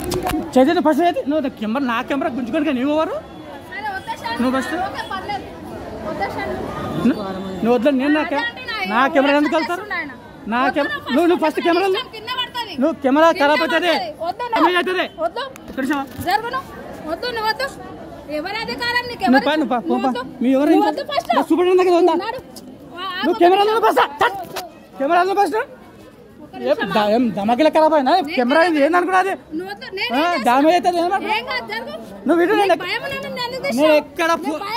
చదివిన ఫస్ట్ అయితే నువ్వు కెమెరా నా కెమెరా గుంజుకొని నువ్వు ఎవరు నువ్వు ఫస్ట్ నువ్వు వద్దు నేను నా కెమెరా ఎందుకు వెళ్తారు నా కెమెరా నువ్వు ఫస్ట్ కెమెరా నువ్వు కెమెరా ఖరాబ్ అవుతుంది మీ ఎవరు సూపరింటెండెంట్ ఉందా నువ్వు కెమెరా ఫస్ట్ ఏం దమకిల ఖరాబ్ అయినా కెమెరా ఏందనుకున్నా అది డామేజ్ అవుతుంది నువ్వు వీడియో నేను ఎక్కడ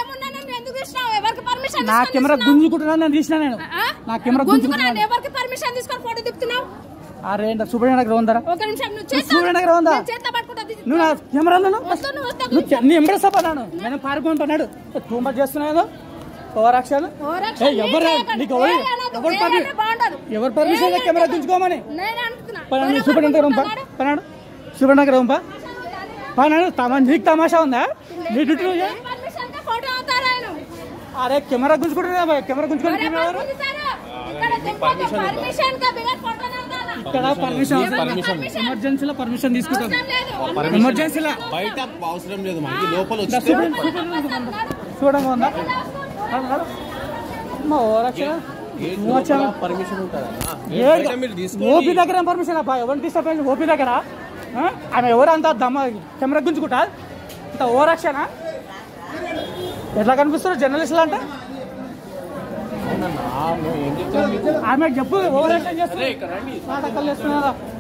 నా కెమెరా గుంజుకుంటున్నా నేను తీసిన నేను నా కెమెరా గుంజుకుంటున్నా అరే సూపరింటెండెంట్ ఉందా సూపరింటెండెంట్ ఉందా నువ్వు నా కెమెరాలో నీ ఎంబడేస్తా పన్నాను నేను పారుకుంటున్నాడు తూంబ చేస్తున్నాను ఓవరాక్షన్ ఎవరు ఎవరు పర్మిషన్ కెమెరా గుంజుకోమని సూపరింటెండెంట్ పన్నాడు సూపరింటెండెంట్ పన్నాడు నీకు తమాషా ఉందా నీ డ్యూటీ అరే కెమెరా గుంజుకుంటున్నా కెమెరా గుంజుకొని ఇక్కడ పర్మిషన్ ఎమర్జెన్సీలో పర్మిషన్ తీసుకుంటాం ఎమర్జెన్సీలో బయట అవసరం లేదు మనకి లోపల చూడంగా ఉందా ఓపీ దగ్గర పర్మిషన్ అబ్బా ఎవరిని తీసుకుపోయింది ఓపీ దగ్గర ఆమె ఎవరు అంత దమ్మ కెమెరా గుంజుకుంటా ఇంత ఓవరాక్షనా ఎట్లా కనిపిస్తారు జర్నలిస్టులు అంటే ఆమె చెప్పు ఓవరాక్షన్ చేస్తున్నారు